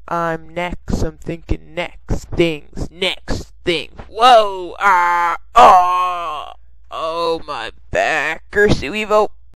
I'm next. I'm thinking next things. Next things. Whoa! Ah! Oh! Oh, my back. Curse you, Evo.